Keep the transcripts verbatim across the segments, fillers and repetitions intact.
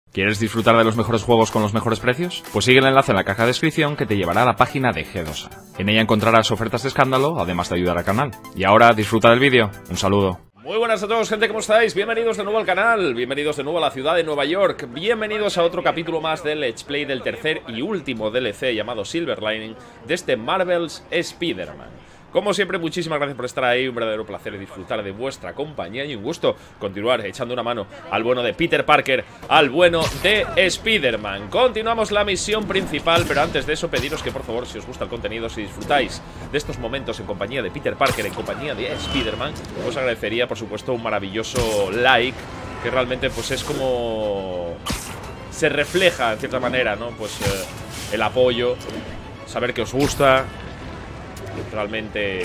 ¿Quieres disfrutar de los mejores juegos con los mejores precios? Pues sigue el enlace en la caja de descripción que te llevará a la página de G dos A. En ella encontrarás ofertas de escándalo, además de ayudar al canal. Y ahora, disfruta del vídeo. Un saludo. Muy buenas a todos, gente, ¿cómo estáis? Bienvenidos de nuevo al canal, bienvenidos de nuevo a la ciudad de Nueva York, bienvenidos a otro capítulo más del Let's Play del tercer y último D L C llamado Silver Lining de este Marvel's Spider-Man. Como siempre, muchísimas gracias por estar ahí, un verdadero placer disfrutar de vuestra compañía y un gusto continuar echando una mano al bueno de Peter Parker, al bueno de Spider-Man. Continuamos la misión principal, pero antes de eso pediros que por favor, si os gusta el contenido, si disfrutáis de estos momentos en compañía de Peter Parker, en compañía de Spider-Man, os agradecería por supuesto un maravilloso like, que realmente pues es como se refleja en cierta manera, ¿no? Pues eh, el apoyo, saber que os gusta. Realmente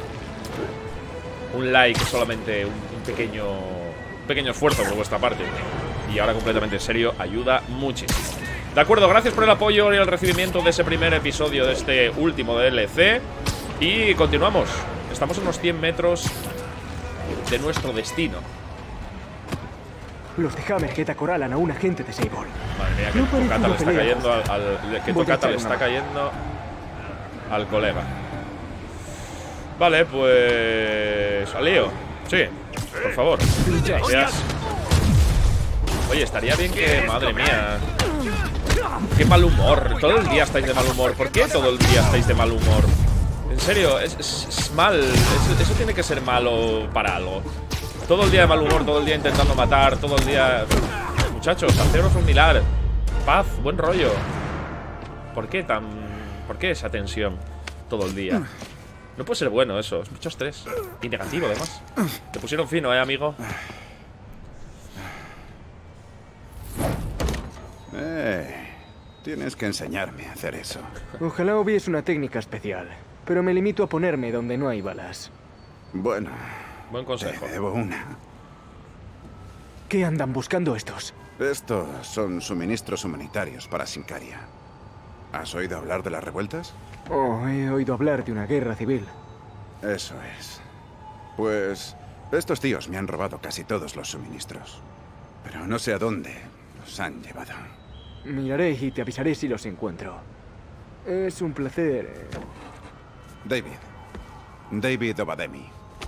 un like es solamente un, un pequeño un pequeño esfuerzo por vuestra parte. Y ahora completamente en serio, ayuda muchísimo. De acuerdo, gracias por el apoyo y el recibimiento de ese primer episodio de este último D L C. Y continuamos. Estamos a unos cien metros de nuestro destino. Los de Hammerhead acorralan a un agente de Sable. Madre mía, que No Tocata le está pelea. cayendo al, al- que Voy a Tocata echar le una está mano. cayendo al colega. Vale, pues... al lío. Sí, por favor. Gracias. Oye, estaría bien que... Madre mía. Qué mal humor. Todo el día estáis de mal humor. ¿Por qué todo el día estáis de mal humor? En serio, es, es- es mal. Eso, eso tiene que ser malo para algo. Todo el día de mal humor, todo el día intentando matar, todo el día... Muchachos, haceros un milar. Paz, buen rollo. ¿Por qué tan... ¿Por qué esa tensión todo el día? No puede ser bueno eso, es mucho estrés. Y negativo además. Te pusieron fino, eh, amigo. Eh, tienes que enseñarme a hacer eso. Ojalá hubiese una técnica especial, pero me limito a ponerme donde no hay balas. Bueno, Buen te consejo. debo una. ¿Qué andan buscando estos? Estos son suministros humanitarios para Sincaria. ¿Has oído hablar de las revueltas? Oh, he oído hablar de una guerra civil. Eso es. Pues estos tíos me han robado casi todos los suministros. Pero no sé a dónde los han llevado. Miraré y te avisaré si los encuentro. Es un placer. eh. David. David Obademi.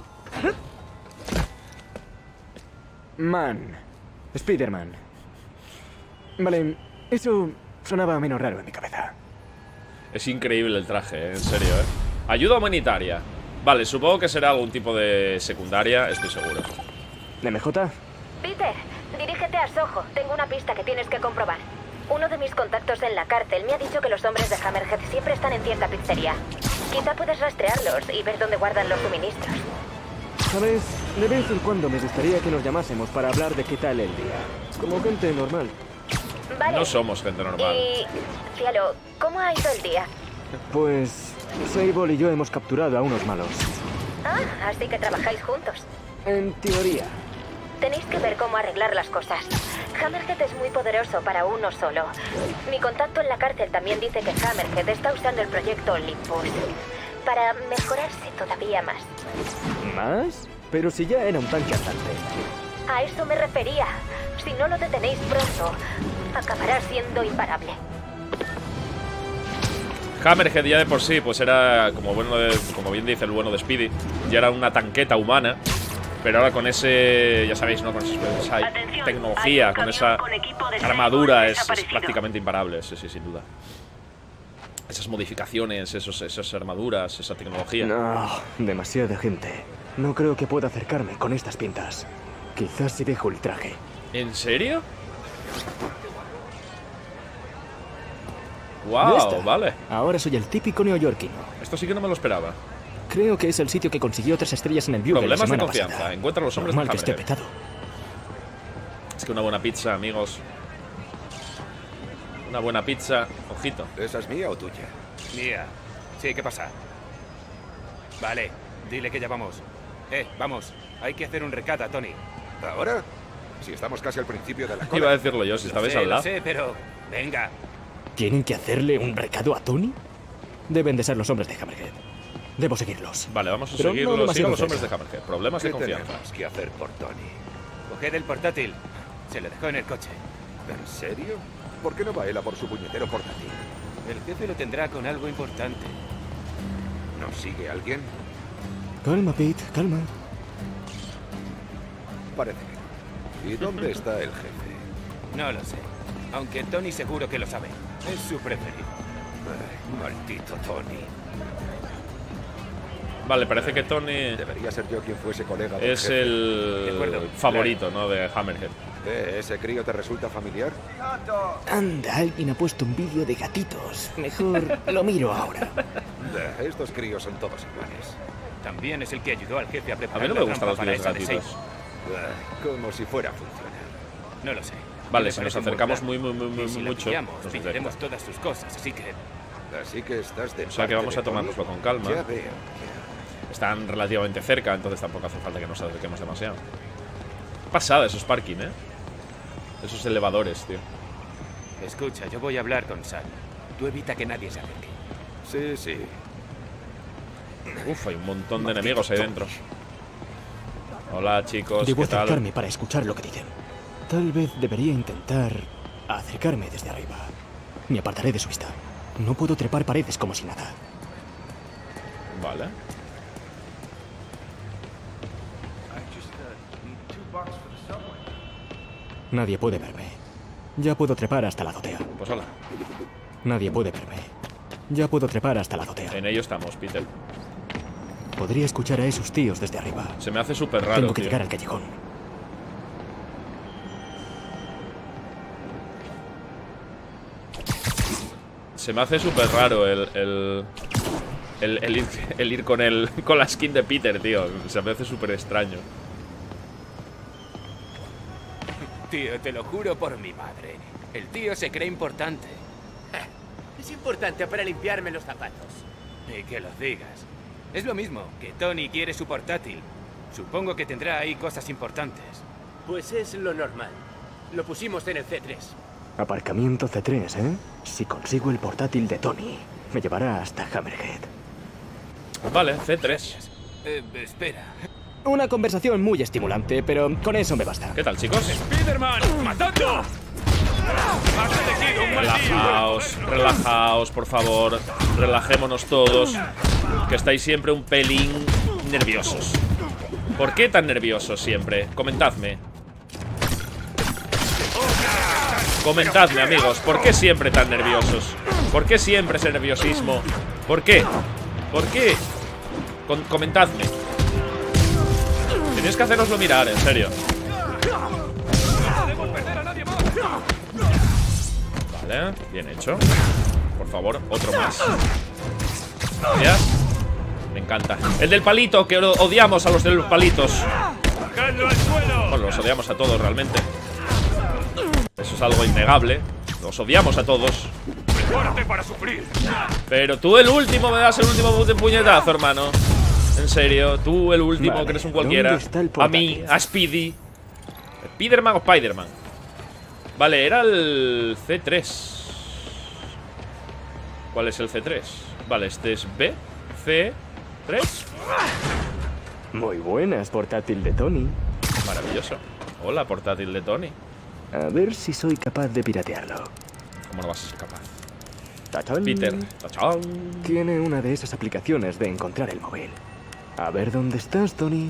Man. Spider-Man. Vale, eso sonaba menos raro en mi cabeza. Es increíble el traje, eh, en serio, eh. Ayuda humanitaria. Vale, supongo que será algún tipo de secundaria, estoy seguro. ¿M J? Peter, dirígete a Soho. Tengo una pista que tienes que comprobar. Uno de mis contactos en la cárcel me ha dicho que los hombres de Hammerhead siempre están en cierta pizzería. Quizá puedes rastrearlos y ver dónde guardan los suministros. ¿Sabes? De vez en cuando me gustaría que nos llamásemos para hablar de qué tal el día. Como gente normal. Vale. No somos gente normal. Y... Cielo, ¿cómo ha ido el día? Pues... Sable y yo hemos capturado a unos malos. Ah, así que trabajáis juntos. En teoría. Tenéis que ver cómo arreglar las cosas. Hammerhead es muy poderoso para uno solo. Mi contacto en la cárcel también dice que Hammerhead está usando el proyecto Olympus para mejorarse todavía más. ¿Más? Pero si ya era un tanque andante. A eso me refería. Si no lo detenéis pronto, acabará siendo imparable. Hammerhead ya de por sí, pues era, como, bueno de- como bien dice el bueno de Speedy, ya era una tanqueta humana. Pero ahora con ese, ya sabéis, ¿no? Con esa Atención, tecnología, hay un con camión esa con equipo de armadura Sable es, es desaparecido. prácticamente imparable, sí, sí, sin duda. Esas modificaciones, esos, esas armaduras, esa tecnología. No, demasiada gente. No creo que pueda acercarme con estas pintas. Quizás si dejo el traje. ¿En serio? Ya Wow, está. vale. Ahora soy el típico neoyorquino. Esto sí que no me lo esperaba. Creo que es el sitio que consiguió tres estrellas en el Bugle la Problemas de semana confianza. pasada. Encuentra a los hombres Normal de que esté Hammerhead. petado. Es que una buena pizza, amigos. Una buena pizza. Ojito. ¿Esa es mía o tuya? Mía. Sí, ¿qué pasa? Vale, dile que ya vamos. Eh, vamos. Hay que hacer un recado a Tony. ¿Ahora? Si estamos casi al principio de la Iba a cola. decirlo yo, si estabais sé, al lo lado. sé, pero... Venga. ¿Tienen que hacerle un recado a Tony? Deben de ser los hombres de Hammerhead. Debo seguirlos. Vale, vamos a Pero no seguirlos. Sigan demasiado los hombres de cerca. Hammerhead. Problemas ¿Qué de confianza. tenemos que hacer por Tony? Coged el portátil. Se lo dejó en el coche. ¿En serio? ¿Por qué no va él a por su puñetero portátil? El jefe lo tendrá con algo importante. ¿Nos sigue alguien? Calma, Pete, calma. Parece que no. ¿Y dónde está el jefe? No lo sé. Aunque Tony seguro que lo sabe. Es su preferido. Ay, maldito Tony. Vale, parece que Tony Debería ser yo quien fuese colega del es jefe. De el acuerdo. favorito, ¿no? De Hammerhead. ¿Eh? ¿Ese crío te resulta familiar? Anda, alguien ha puesto un vídeo de gatitos. Mejor lo miro ahora. Eh, Estos críos son todos iguales. También es el que ayudó al jefe a A preparar mí no me la gustan los trampa para vídeos esa de gratuitos. Sable. Eh, Como si fuera a funcionar. No lo sé. Vale, Me si nos parece un buen acercamos plan. muy, muy, muy, muy, Y si la mucho, pillamos, nos pillaremos detecta. todas sus cosas, así que... Así que estás de O sea que parte vamos de a tomárnoslo Tony. con calma. Ya veo. Están relativamente cerca, entonces tampoco hace falta que nos acerquemos demasiado. Qué pasada esos parking, ¿eh? Esos elevadores, tío. Escucha, yo voy a hablar con Sal. Tú evita que nadie se acerque. Sí, sí. Uf, hay un montón de enemigos ahí dentro. Hola, chicos, Debo ¿qué tal? acercarme para escuchar lo que dicen. Tal vez debería intentar acercarme desde arriba. Me apartaré de su vista. No puedo trepar paredes como si nada. Vale. Nadie puede verme. Ya puedo trepar hasta la azotea. Pues hola. Nadie puede verme. Ya puedo trepar hasta la azotea. En ello estamos, Peter. Podría escuchar a esos tíos desde arriba. Se me hace súper raro, Tengo que tío. llegar al callejón. Se me hace súper raro el... el... El, el ir, el ir con el con la skin de Peter, tío. Se me hace súper extraño. Tío, te lo juro por mi madre. El tío se cree importante. Es importante para limpiarme los zapatos. Y que lo digas. Es lo mismo, que Tony quiere su portátil. Supongo que tendrá ahí cosas importantes. Pues es lo normal. Lo pusimos en el C tres. Aparcamiento C tres, ¿eh? Si consigo el portátil de Tony, me llevará hasta Hammerhead. Vale, C tres. Eh, espera. Una conversación muy estimulante, pero con eso me basta. ¿Qué tal, chicos? ¡Spiderman! ¡Matando! ¡Has elegido un mal día! Relajaos, relajaos, por favor. Relajémonos todos. Que estáis siempre un pelín nerviosos. ¿Por qué tan nerviosos siempre? Comentadme. Comentadme, amigos. ¿Por qué siempre tan nerviosos? ¿Por qué siempre ese nerviosismo? ¿Por qué? ¿Por qué? Com- comentadme. Tenéis que haceroslo mirar, en serio. Vale, bien hecho. Por favor, otro más. Gracias. Me encanta. El del palito, que odiamos a los de los palitos. Bueno, los odiamos a todos realmente. Eso es algo innegable. Los odiamos a todos. para sufrir! Pero tú el último me das el último puñetazo, hermano. En serio, tú el último, Vale, que eres un cualquiera. ¿dónde está el A mí, portátil? a Speedy. ¿Spiderman o Spiderman? Vale, era el C tres. ¿Cuál es el C tres? Vale, este es B. C tres. Muy buenas, portátil de Tony. Maravilloso. Hola, portátil de Tony. A ver si soy capaz de piratearlo. ¿Cómo no vas a ser capaz? ¡Tachán! Peter. Tachán. Tiene una de esas aplicaciones de encontrar el móvil. A ver dónde estás, Tony.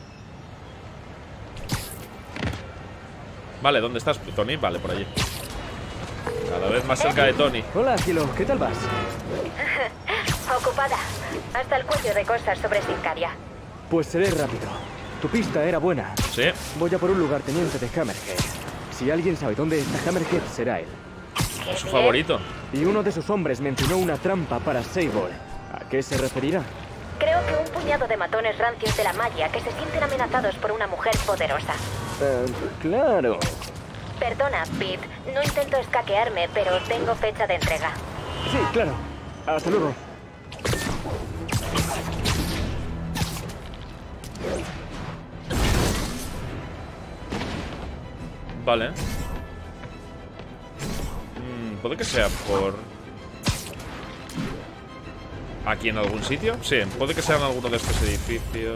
Vale, ¿dónde estás, Tony? Vale, por allí. Cada vez más cerca de Tony. Hola, cielo, ¿qué tal vas? Ocupada. Hasta el cuello de cosas sobre Sincaria. Pues seré rápido. Tu pista era buena. Sí. Voy a por un lugarteniente de Hammerhead. Si alguien sabe dónde está Hammerhead, será él. Es su favorito. Y uno de sus hombres mencionó una trampa para Sable. ¿A qué se referirá? Creo que un puñado de matones rancios de la malla que se sienten amenazados por una mujer poderosa. Eh, claro. Perdona, Pete. No intento escaquearme, pero tengo fecha de entrega. Sí, claro. Hasta luego. Vale. Mm, puede que sea por... ¿Aquí en algún sitio? Sí, puede que sea en alguno de estos edificios.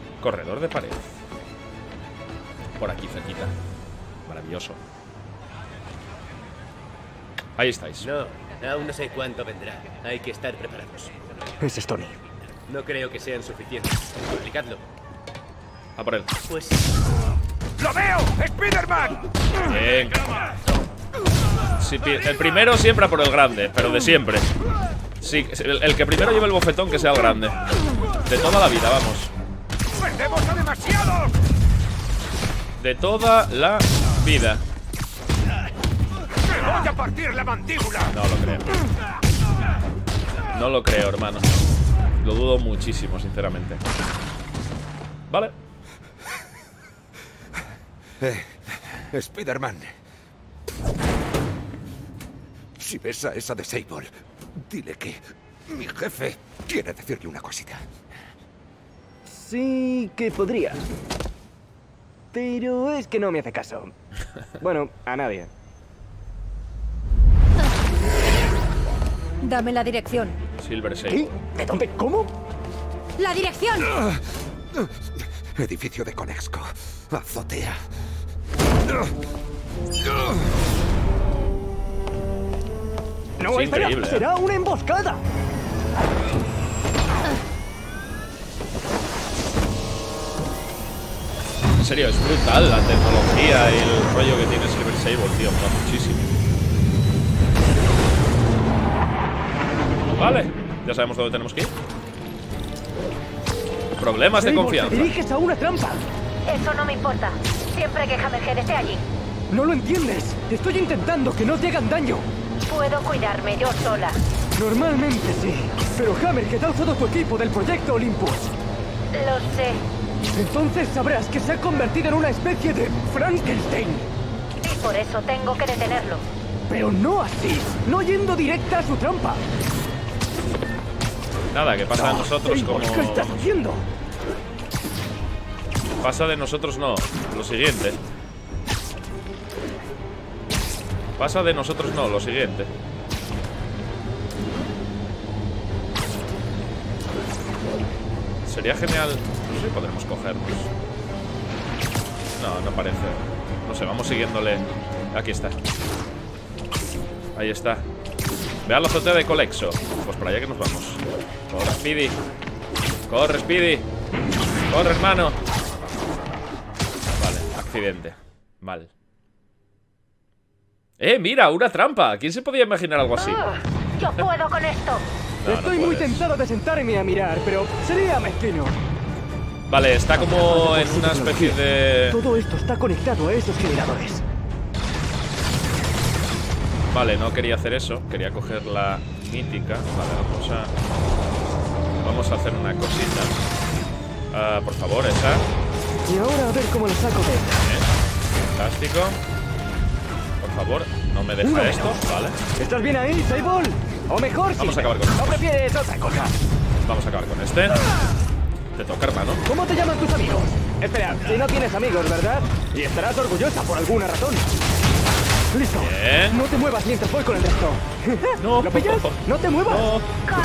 Corredor de pared. Por aquí cerquita. Maravilloso. Ahí estáis. No, aún no sé cuánto vendrá. Hay que estar preparados. Ese es Tony. No creo que sean suficientes. Aplicadlo. A por él. Pues ¡Lo veo! ¡Spider-Man! Bien. Sí, el primero siempre a por el grande, pero de siempre. Sí, el, el que primero lleve el bofetón que sea el grande. De toda la vida, vamos. ¡Perdemos a demasiados! De toda la vida. ¡Me voy a partir la mandíbula! No lo creo. No lo creo, hermano. Lo dudo muchísimo, sinceramente. Vale. Eh, Spider-Man. Si ves a esa de Sable, dile que mi jefe quiere decirle una cosita. Sí que podría. Pero es que no me hace caso. Bueno, a nadie. Dame la dirección. Silver Sable. ¿Qué? ¿De dónde? ¿Cómo? ¡La dirección! Edificio de Conexco. Azotea. No, Es espera, increíble, ¿eh? será una emboscada. En serio, es brutal la tecnología y el rollo que tiene Silver Sable, tío. Mola muchísimo. Vale, ya sabemos dónde tenemos que ir. Problemas de Sable, confianza. te diriges a una trampa. Eso no me importa. Siempre que Hammerhead esté allí. No lo entiendes. Estoy intentando que no te hagan daño. Puedo cuidarme yo sola. Normalmente sí. Pero Hammerhead ha usado tu equipo del proyecto Olympus. Lo sé. Entonces sabrás que se ha convertido en una especie de Frankenstein. Y por eso tengo que detenerlo. Pero no así. No yendo directa a su trampa. Nada, que pasa de nosotros Sable, como... ¿qué estás haciendo? Pasa de nosotros no. Lo siguiente. Pasa de nosotros no, lo siguiente. Sería genial. No sé si podremos cogernos. No, no parece. No sé, vamos siguiéndole. Aquí está. Ahí está. Ve a la azotea de Colexo. Pues para allá que nos vamos. Corre, Speedy. Corre, Speedy. Corre, hermano. Vale, accidente. Mal. Eh, mira, una trampa. ¿Quién se podía imaginar algo así? Ah, yo puedo con esto. No, no Estoy muy puedes. tentado de sentarme a mirar, pero sería mezquino. Vale, está como en una especie de... Todo esto está conectado a esos generadores. Vale, no quería hacer eso. Quería coger la mítica. Vale, vamos a... Vamos a hacer una cosita. Ah, por favor, esa. Y ahora a ver cómo lo saco de... Bien. Fantástico. Por favor, no me deja Uno esto. menos. Vale. ¿Estás bien ahí, Sable? O mejor, Vamos sí. a acabar con esto. ¿O prefieres otra cosa? Vamos a acabar con este. Te toca, hermano. ¿Cómo te llaman tus amigos? Espera, si no tienes amigos, ¿verdad? Y estarás orgullosa por alguna razón. Listo. Bien. No te muevas mientras voy con el resto. No. ¿Lo pillas? No te muevas. No.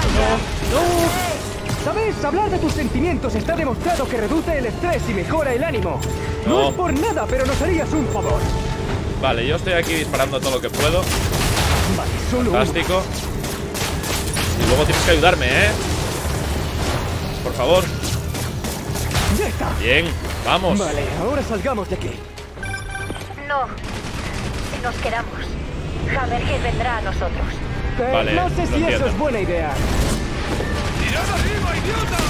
No. ¿Sabes? Hablar de tus sentimientos está demostrado que reduce el estrés y mejora el ánimo. No, No. es por nada, pero nos harías un favor. Vale, yo estoy aquí disparando todo lo que puedo. Vale, solo uno. Fantástico. Y luego tienes que ayudarme, ¿eh? Por favor. Ya está. Bien, vamos. Vale, ahora salgamos de aquí. No. Si nos quedamos, Hammerhead vendrá a nosotros. Eh, Vale, no sé lo si entiendo. eso es buena idea. ¡Tirad arriba, idiota!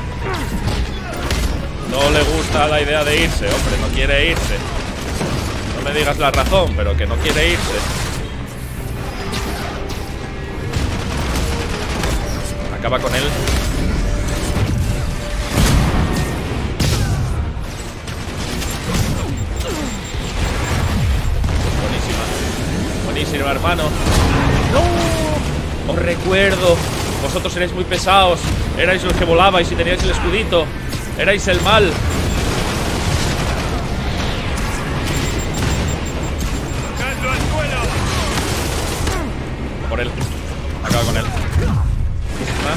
No le gusta la idea de irse, hombre, no quiere irse. No me digas la razón, pero que no quiere irse. Acaba con él. Buenísima. Buenísima, hermano. ¡No! Os recuerdo. Vosotros erais muy pesados. Erais los que volabais y teníais el escudito. Erais el mal. ¡Tocadlo al suelo! Por él. Acaba con él. Ah,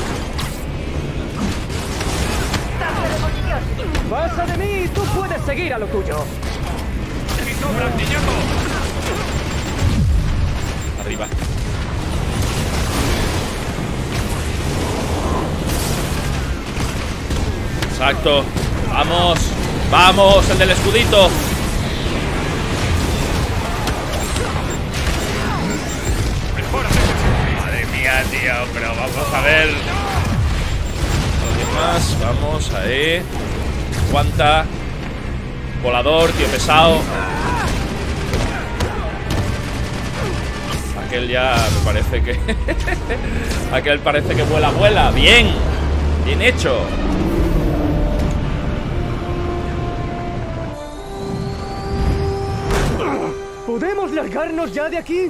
¡Cambio de posición! Pasa de mí, tú puedes seguir a lo tuyo. ¡Y sobra, niñato! arriba. Exacto. Vamos. Vamos, el del escudito. Madre mía, tío. Pero vamos a ver. Más, vamos, ahí. Aguanta. Volador, tío pesado. Aquel ya me parece que... Aquel parece que vuela, vuela. Bien. Bien hecho. ¿Podemos largarnos ya de aquí?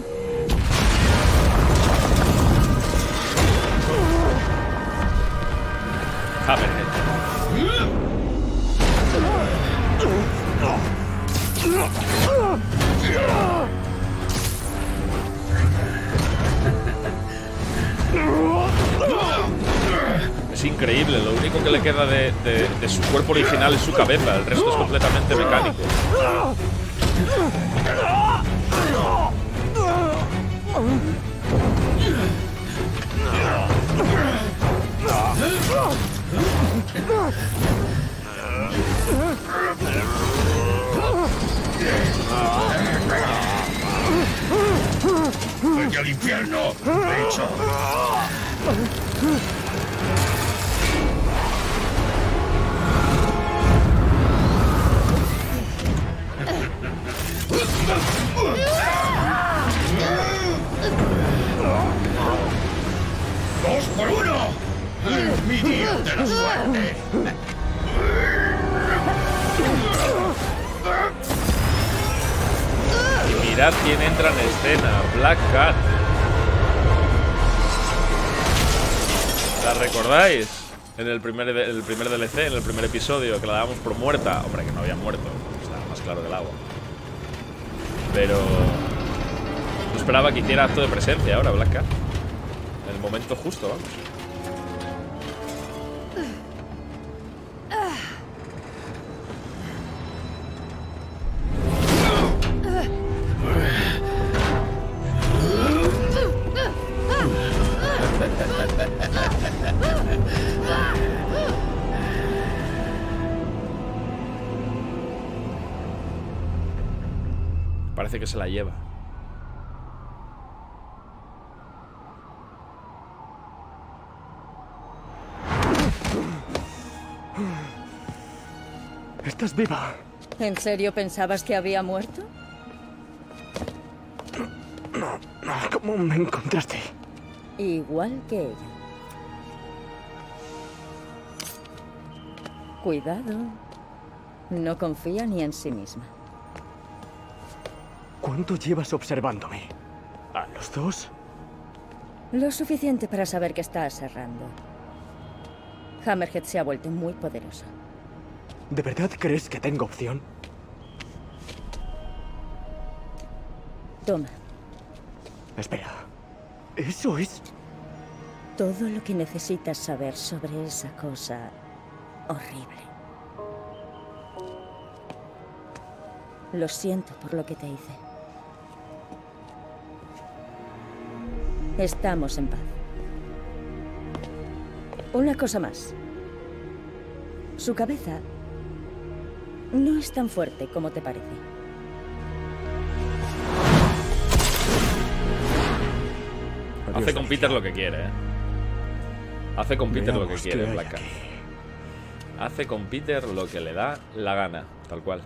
Hammerhead. Es increíble, lo único que le queda de, de, de su cuerpo original es su cabeza, el resto es completamente mecánico. ¡Vete al infierno, bicho! ¡Dos por uno! ¡Es mi día de la suerte! Y mirad quién entra en escena, Black Cat. ¿La recordáis? En el primer, el primer D L C, en el primer episodio, que la dábamos por muerta. Hombre, que no había muerto, estaba más claro que el agua. Pero... no esperaba que hiciera acto de presencia ahora, Black Cat. En el momento justo, vamos. Parece que se la lleva. ¿Estás viva? ¿En serio pensabas que había muerto? No, no. ¿Cómo me encontraste? Igual que ella. Cuidado. No confía ni en sí misma. ¿Cuánto llevas observándome? ¿A los dos? Lo suficiente para saber que estás errando. Hammerhead se ha vuelto muy poderoso. ¿De verdad crees que tengo opción? Toma. Espera. ¿Eso es? Todo lo que necesitas saber sobre esa cosa horrible. Lo siento por lo que te hice. Estamos en paz. Una cosa más. Su cabeza no es tan fuerte como te parece. Hace con Peter lo que quiere, ¿eh? Hace con Peter lo que quiere, Black Cat. Hace con Peter lo que le da la gana, tal cual.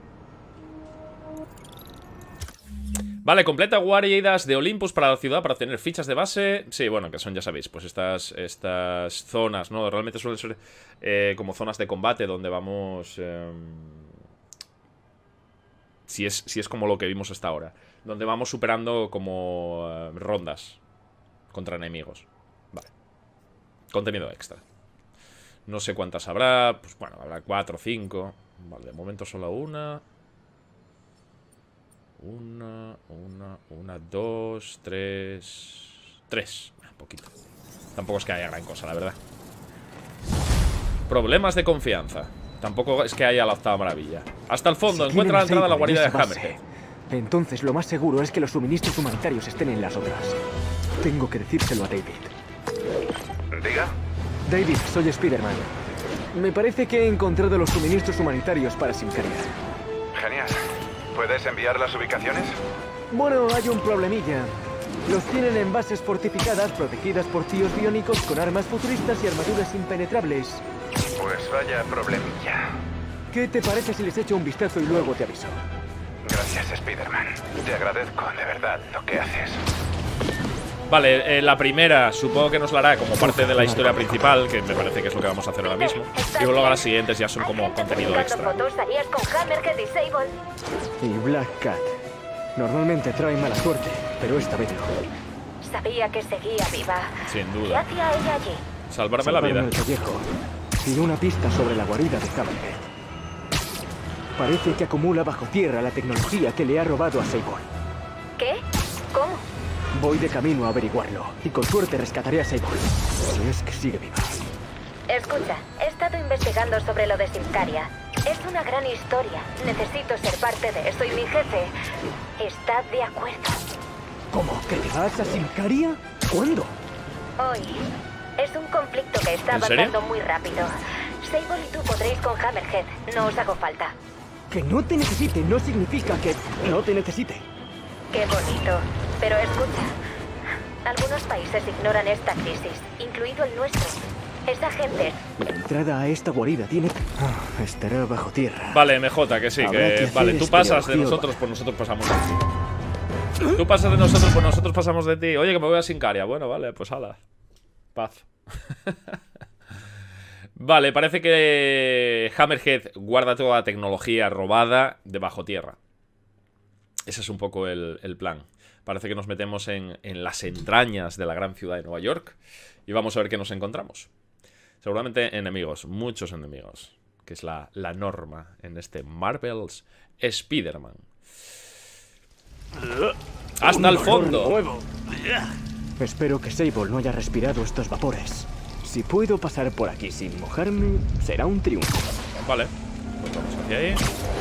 Vale, completa guaridas de Olympus para la ciudad para obtener fichas de base. Sí, bueno, que son, ya sabéis, pues estas, estas zonas, ¿no? Realmente suelen ser eh, como zonas de combate donde vamos... Eh, si, es, si es como lo que vimos hasta ahora. Donde vamos superando como eh, rondas contra enemigos. Vale. Contenido extra. No sé cuántas habrá. Pues bueno, habrá cuatro o cinco. Vale, de momento solo una... Una, una, una, dos, tres... Tres, un poquito. Tampoco es que haya gran cosa, la verdad. Problemas de confianza. Tampoco es que haya la octava maravilla. Hasta el fondo, Si encuentra la tienen entrada a la Sable en guarida de esa base, Hammerhead. Entonces lo más seguro es que los suministros humanitarios estén en las otras. Tengo que decírselo a David. Diga. David, soy Spider-Man. Me parece que he encontrado los suministros humanitarios para Symkaria. Genial. ¿Puedes enviar las ubicaciones? Bueno, hay un problemilla. Los tienen en bases fortificadas protegidas por tíos biónicos con armas futuristas y armaduras impenetrables. Pues vaya problemilla. ¿Qué te parece si les echo un vistazo y luego te aviso? Gracias, Spider-Man. Te agradezco de verdad lo que haces. Vale, eh, la primera supongo que nos la hará como parte de la historia principal, que me parece que es lo que vamos a hacer ahora mismo. Y luego las siguientes ya son como contenido extra. Fotos salías con Hammerhead y Sable. Y Black Cat. Normalmente trae mala suerte, pero esta vez no. Sabía que seguía viva. Sin ¿Qué duda. hacía ella allí? Salvarme la vida. Salvarme el pellejo. Y una pista sobre la guarida de Hammerhead. Parece que acumula bajo tierra la tecnología que le ha robado a Sable. ¿Qué? ¿Cómo? Voy de camino a averiguarlo, y con suerte rescataré a Sable. Si es que sigue viva. Escucha, he estado investigando sobre lo de Symkaria. Es una gran historia. Necesito ser parte de eso y mi jefe está de acuerdo. ¿Cómo? ¿Que te vas a Symkaria? ¿Cuándo? Hoy. Es un conflicto que está ¿En serio? avanzando muy rápido. Sable y tú podréis con Hammerhead. No os hago falta. Que no te necesite no significa que no te necesite. Qué bonito. Pero escucha, algunos países ignoran esta crisis, incluido el nuestro. Esa gente... La entrada a esta guarida tiene... Ah, estará bajo tierra. Vale, M J, que sí, Habrá que... que hacer Vale, tú pasas de espeleología. nosotros, pues nosotros pasamos de ti. Tú pasas de nosotros, pues nosotros pasamos de ti. Oye, que me voy a Symkaria. Bueno, vale, pues hala. Paz. Vale, parece que Hammerhead guarda toda la tecnología robada debajo tierra. Ese es un poco el, el plan. Parece que nos metemos en, en las entrañas de la gran ciudad de Nueva York y vamos a ver qué nos encontramos. Seguramente enemigos, muchos enemigos, que es la, la norma en este Marvel's Spider-Man. ¡Hasta el fondo! Espero que Sable no haya respirado estos vapores. Si puedo pasar por aquí sin mojarme, será un triunfo. Vale, pues vamos hacia ahí.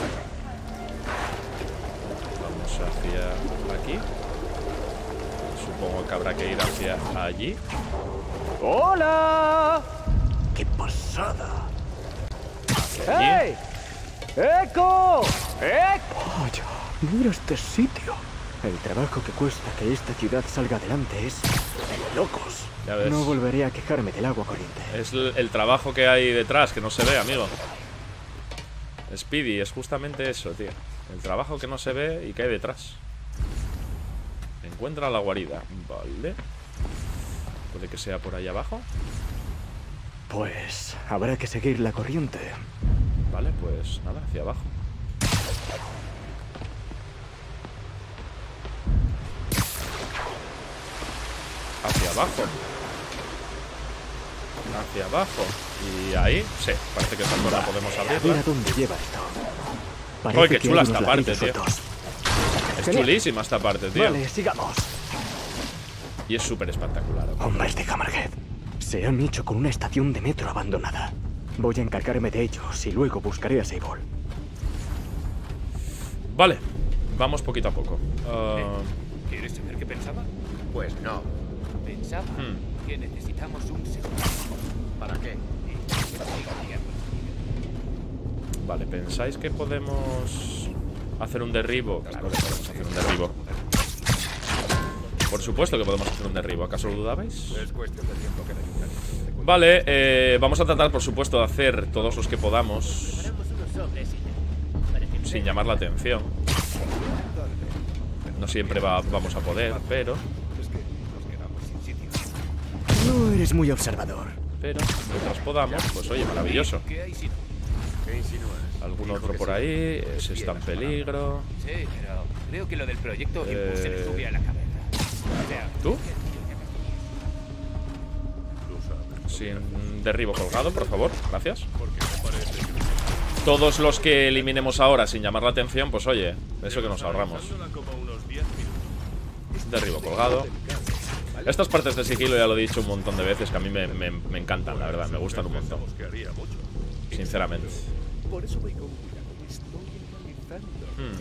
Vamos hacia aquí. Supongo que habrá que ir hacia allí. ¡Hola! ¡Qué pasada! Hacia allí. ¡Hey! ¡Eco! ¡Eco! Vaya, mira este sitio. El trabajo que cuesta que esta ciudad salga adelante es de locos. Ya ves. No volveré a quejarme del agua corriente. Es el, el trabajo que hay detrás, que no se ve, amigo. Speedy, es justamente eso, tío. El trabajo que no se ve y que hay detrás. Encuentra la guarida. Vale. Puede que sea por ahí abajo. Pues habrá que seguir la corriente. Vale, pues nada, hacia abajo. Hacia abajo. Hacia abajo. Y ahí, sí, parece que esta zona podemos A ver abrirla. a dónde lleva esto. Joder, Parece qué que chula hay esta unos parte, ladrillos tío. sueltos. Es Genial. chulísima esta parte, tío. Vale, sigamos. Y es súper espectacular. Hombres de Hammerhead. Se han hecho con una estación de metro abandonada. Voy a encargarme de ellos y luego buscaré a Sable. Vale, vamos poquito a poco. Uh, ¿Quieres saber qué pensaba? Pues no. Pensaba Hmm. que necesitamos un segundo. ¿Para qué? Vale, ¿pensáis que podemos hacer un derribo? Claro que podemos hacer un derribo. Por supuesto que podemos hacer un derribo. ¿Acaso lo dudabais? Es cuestión de tiempo que le Vale, eh, vamos a tratar, por supuesto, de hacer todos los que podamos sin llamar la atención. No siempre va, vamos a poder, pero... No eres muy observador. Pero, mientras podamos, pues oye, maravilloso. ¿Qué hay si no? ¿Qué insinúas? Algún otro por ahí, ese está en peligro. Sí, pero creo que lo del proyecto Impulse se le Eh, sube a la cabeza. O sea, ¿Tú? Sin derribo colgado, por favor, gracias. Todos los que eliminemos ahora sin llamar la atención, pues oye, eso que nos ahorramos. Derribo colgado. Estas partes de sigilo ya lo he dicho un montón de veces, que a mí me, me, me encantan, la verdad, me gustan un montón. Sinceramente. Por eso voy con cuidado. Estoy analizando.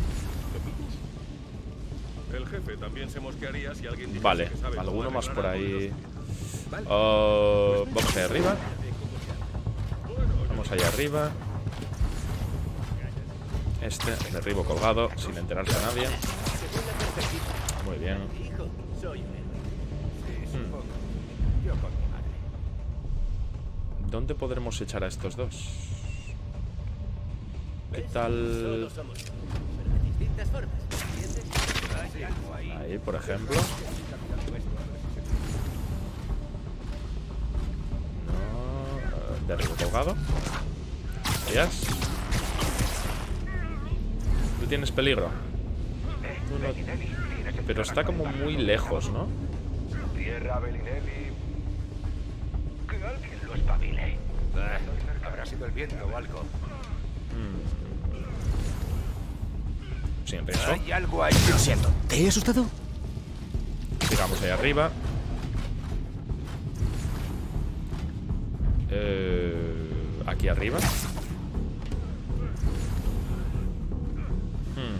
Hmm. El jefe también se mosquearía si alguien dijese Vale, que sabe cómo alguno más arreglar por algunos ahí. virus. Oh, vamos hacia arriba. Vamos Vamos allá arriba. Este, derribo colgado, sin enterarse a nadie. Muy bien. Hmm. ¿Dónde podremos echar a estos dos? ¿Qué tal? Ahí, por ejemplo. No. Derribo colgado. Gracias. Tú tienes peligro. Tú no... Pero está como muy lejos, ¿no? Tierra, Bellinelli. Que alguien lo espabile. Habrá sido el viento o algo. Hmm. Sin riesgo. Hay algo ahí. Lo siento. ¿Te he asustado? Sigamos ahí arriba. Eh, aquí arriba. Hmm.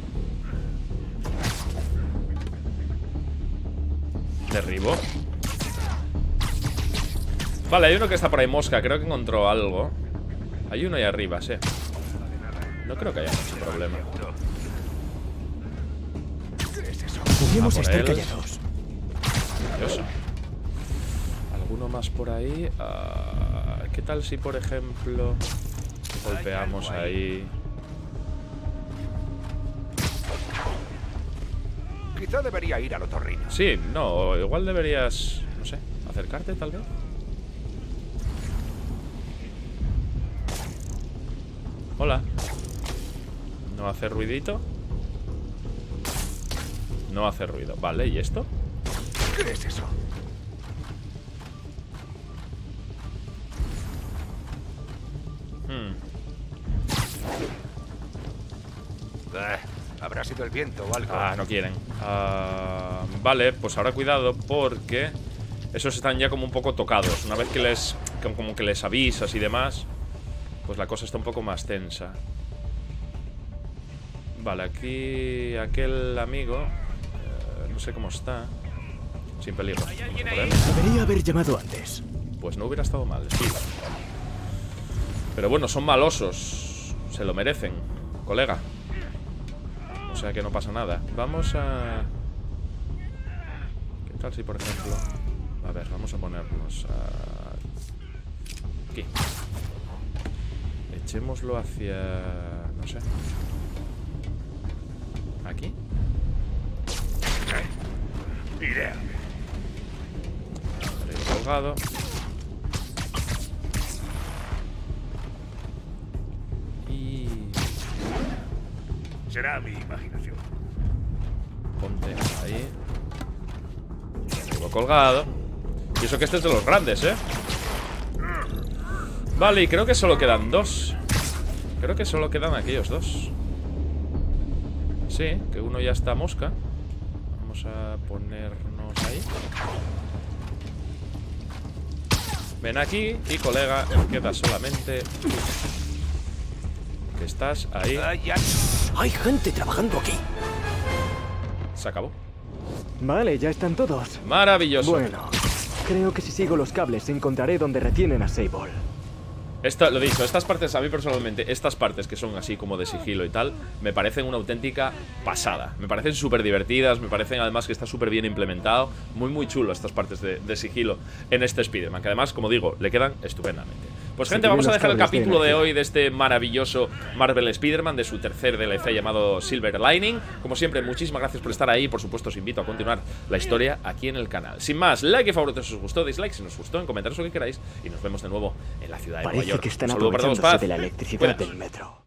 Derribo. Vale, hay uno que está por ahí mosca. Creo que encontró algo. Hay uno ahí arriba, sí. No creo que haya mucho problema. Podríamos estar él. callados. Dios. ¿Alguno más por ahí? Uh, ¿Qué tal si, por ejemplo, golpeamos ahí? Quizá debería ir al otorrino. Sí, no, igual deberías, no sé, acercarte tal vez. Hola. No hace ruidito. No hace ruido. Vale, ¿y esto? ¿Qué es eso? Hmm. Eh, habrá sido el viento o algo. Ah, no quieren. Ah, vale, pues ahora cuidado porque esos están ya como un poco tocados. Una vez que les, como que les avisas y demás, pues la cosa está un poco más tensa. Vale, aquí aquel amigo, eh, no sé cómo está. Sin peligro. Vamos a por él. Debería haber llamado antes. Pues no hubiera estado mal, sí. Pero bueno, son malosos. Se lo merecen, colega. O sea que no pasa nada. Vamos a... ¿Qué tal si, por ejemplo... A ver, vamos a ponernos a... aquí. Echémoslo hacia... no sé. ¿Aquí? Idea. Colgado. Y... Será mi imaginación. ponte ahí. Tengo colgado. Y eso que este es de los grandes, ¿eh? Vale, y creo que solo quedan dos. Creo que solo quedan aquellos dos. Sí, que uno ya está mosca. Vamos a ponernos ahí. Ven aquí y, colega, queda solamente que estás ahí. Hay gente trabajando aquí. Se acabó. Vale, ya están todos. Maravilloso. Bueno, creo que si sigo los cables encontraré donde retienen a Sable. Esto, lo dicho, estas partes, a mí personalmente, estas partes que son así como de sigilo y tal, me parecen una auténtica pasada. Me parecen súper divertidas, me parecen además que está súper bien implementado. Muy, muy chulo estas partes de, de sigilo en este Spider-Man, que además, como digo, le quedan estupendamente. Pues gente, vamos a dejar el capítulo de hoy de este maravilloso Marvel Spider-Man, de su tercer D L C llamado Silver Lining. Como siempre, muchísimas gracias por estar ahí. Por supuesto, os invito a continuar la historia aquí en el canal. Sin más, like y favorito si os gustó, dislike si no os gustó, en comentarios lo que queráis. Y nos vemos de nuevo en la ciudad de Nueva York. Parece que están Un saludo para todos, aprovechándose paz. de la electricidad Cuidaos. del metro.